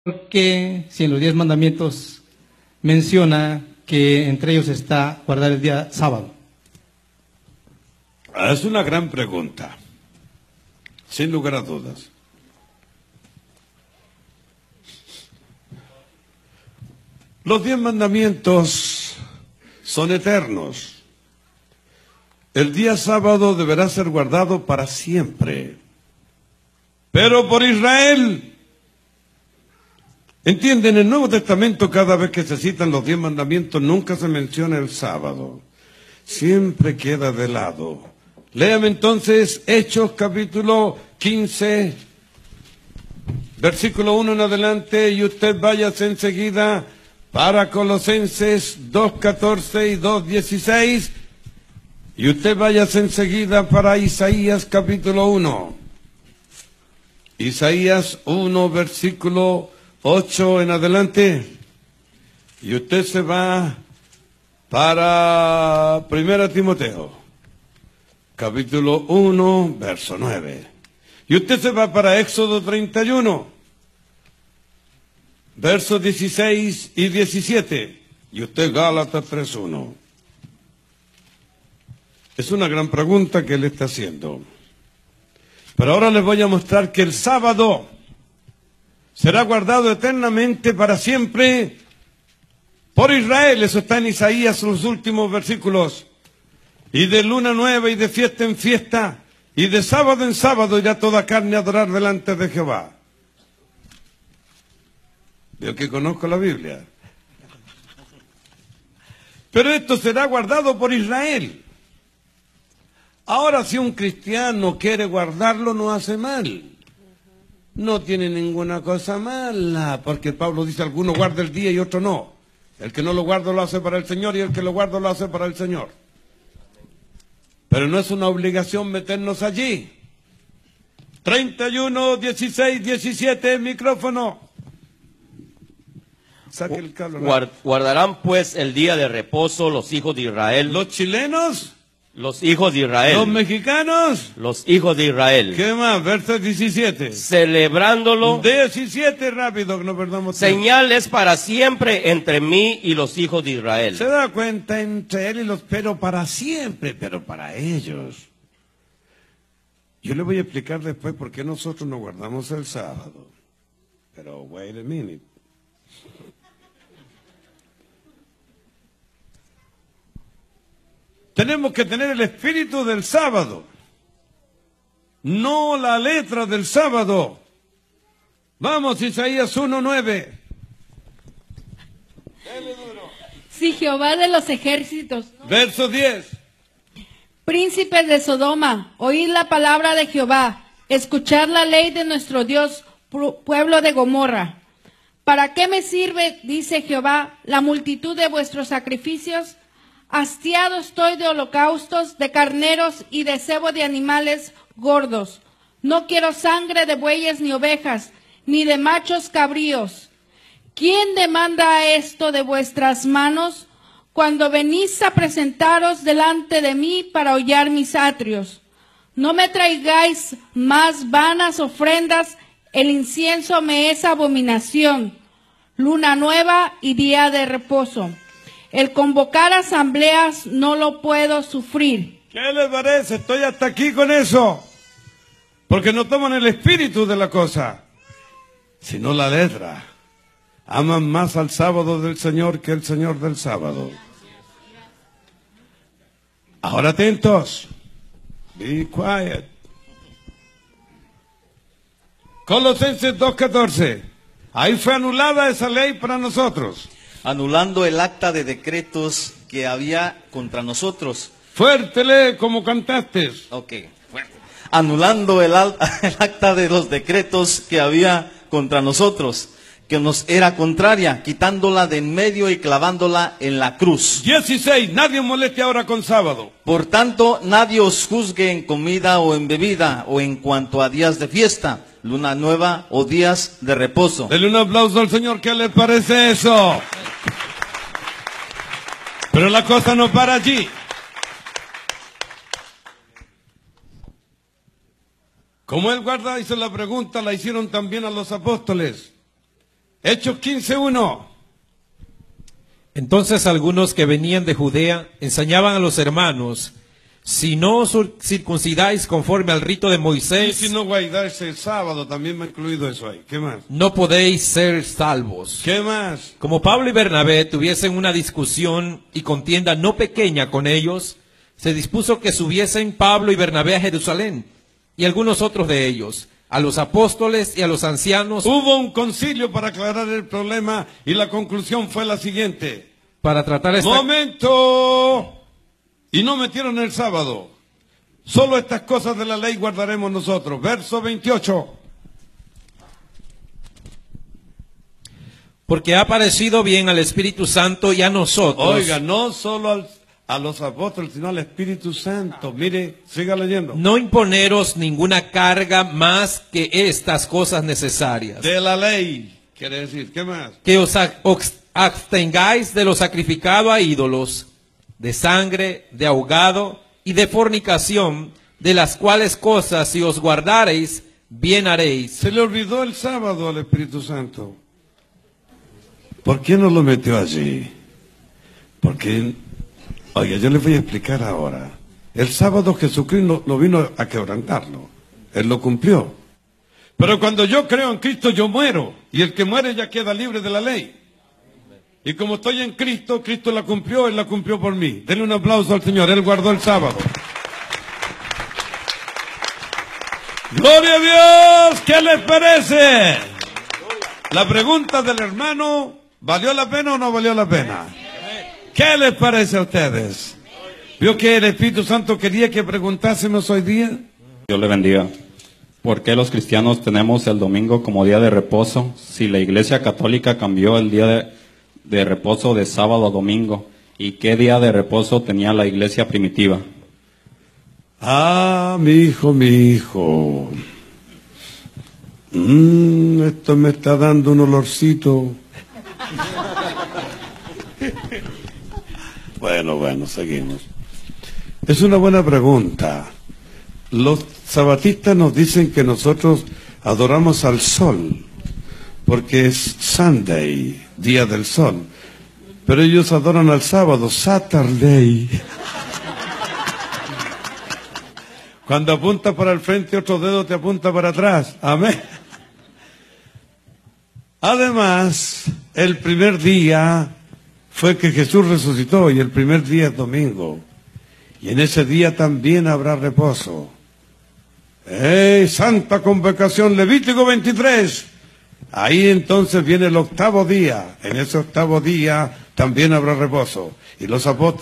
que si en los 10 mandamientos menciona que entre ellos está guardar el día sábado? Es una gran pregunta, sin lugar a dudas. Los 10 mandamientos son eternos. El día sábado deberá ser guardado para siempre. Pero por Israel, entienden, en el Nuevo Testamento cada vez que se citan los 10 mandamientos nunca se menciona el sábado. Siempre queda de lado. Léame entonces Hechos capítulo 15, versículo 1 en adelante, y usted váyase enseguida para Colosenses 2:14 y 2:16, y usted váyase enseguida para Isaías capítulo 1. Isaías 1, versículo 8 en adelante, y usted se va para 1 Timoteo, capítulo 1, verso 9. Y usted se va para Éxodo 31, versos 16 y 17. Y usted Gálatas 3:1. Es una gran pregunta que le está haciendo. Pero ahora les voy a mostrar que el sábado será guardado eternamente para siempre por Israel. Eso está en Isaías, los últimos versículos. Y de luna nueva y de fiesta en fiesta, y de sábado en sábado irá toda carne a adorar delante de Jehová. Veo que conozco la Biblia. Pero esto será guardado por Israel. Ahora, si un cristiano quiere guardarlo, no hace mal. No tiene ninguna cosa mala, porque Pablo dice, alguno guarda el día y otro no. El que no lo guarda lo hace para el Señor, y el que lo guarda lo hace para el Señor. Pero no es una obligación meternos allí. 31, 16, 17, micrófono. Saque el cable. Guardarán pues el día de reposo los hijos de Israel. Los chilenos. Los hijos de Israel. Los mexicanos. Los hijos de Israel. ¿Qué más? Verso 17. Celebrándolo. 17, rápido, que no perdamos tiempo. Señales para siempre entre mí y los hijos de Israel. Se da cuenta, entre él y los, pero para siempre, pero para ellos. Yo le voy a explicar después por qué nosotros no guardamos el sábado. Pero wait a minute. Tenemos que tener el espíritu del sábado, no la letra del sábado. Vamos, Isaías 1:9. Si Jehová de los ejércitos, Verso 10. príncipes de Sodoma, oíd la palabra de Jehová, escuchad la ley de nuestro Dios, pueblo de Gomorra. ¿Para qué me sirve, dice Jehová, la multitud de vuestros sacrificios? Hastiado estoy de holocaustos, de carneros y de cebo de animales gordos. No quiero sangre de bueyes ni ovejas, ni de machos cabríos. ¿Quién demanda esto de vuestras manos cuando venís a presentaros delante de mí para hollar mis atrios? No me traigáis más vanas ofrendas, el incienso me es abominación. Luna nueva y día de reposo. El convocar asambleas no lo puedo sufrir. ¿Qué les parece? Estoy hasta aquí con eso. Porque no toman el espíritu de la cosa, sino la letra. Aman más al sábado del Señor que el Señor del sábado. Ahora atentos. Be quiet. Colosenses 2:14. Ahí fue anulada esa ley para nosotros. Anulando el acta de decretos que había contra nosotros. Fuértele como cantaste. Ok, fuerte. Anulando el acta de los decretos que había contra nosotros, que nos era contraria, quitándola de en medio y clavándola en la cruz. 16. Nadie moleste ahora con sábado. Por tanto, nadie os juzgue en comida o en bebida, o en cuanto a días de fiesta, luna nueva o días de reposo. Denle un aplauso al Señor. ¿Qué les parece eso? Pero la cosa no para allí. Como él guarda, hizo la pregunta, la hicieron también a los apóstoles. Hechos 15:1. Entonces algunos que venían de Judea enseñaban a los hermanos, si no os circuncidáis conforme al rito de Y Moisés, si no guardáis el sábado, también me ha incluido eso ahí. ¿Qué más? no podéis ser salvos. ¿Qué más? Como Pablo y Bernabé tuviesen una discusión y contienda no pequeña con ellos, se dispuso que subiesen Pablo y Bernabé a Jerusalén, y algunos otros de ellos, a los apóstoles y a los ancianos, Hubo un concilio para aclarar el problema y la conclusión fue la siguiente. para tratar esta... ¡Momento! Y no metieron el sábado. Solo estas cosas de la ley guardaremos nosotros. Verso 28. Porque ha parecido bien al Espíritu Santo y a nosotros. Oiga, no solo a los apóstoles, sino al Espíritu Santo. Mire, siga leyendo. No imponeros ninguna carga más que estas cosas necesarias. De la ley. Quiere decir, ¿qué más? Que os abstengáis de lo sacrificado a ídolos, de sangre, de ahogado y de fornicación, de las cuales cosas si os guardareis, bien haréis. Se le olvidó el sábado al Espíritu Santo. ¿Por qué no lo metió allí? Porque, oiga, yo le voy a explicar ahora. El sábado Jesucristo no vino a quebrantarlo. Él lo cumplió. Pero cuando yo creo en Cristo, yo muero. Y el que muere ya queda libre de la ley. Y como estoy en Cristo, Cristo la cumplió, Él la cumplió por mí. Denle un aplauso al Señor, Él guardó el sábado. ¡Gloria a Dios! ¿Qué les parece? La pregunta del hermano, ¿valió la pena o no valió la pena? ¿Qué les parece a ustedes? ¿Vio que el Espíritu Santo quería que preguntásemos hoy día? Dios le bendiga. ¿Por qué los cristianos tenemos el domingo como día de reposo si la Iglesia Católica cambió el día de reposo de sábado a domingo? ¿Y qué día de reposo tenía la Iglesia primitiva? Ah, mi hijo. Esto me está dando un olorcito. Bueno, seguimos. Es una buena pregunta. Los sabatistas nos dicen que nosotros adoramos al sol, porque es Sunday, día del sol. Pero ellos adoran al sábado, Saturday. Cuando apunta para el frente, otro dedo te apunta para atrás. Amén. Además, el primer día fue que Jesús resucitó y el primer día es domingo. Y en ese día también habrá reposo. Santa Convocación, Levítico 23. Ahí entonces viene el octavo día. En ese octavo día también habrá reposo. Y los apóstoles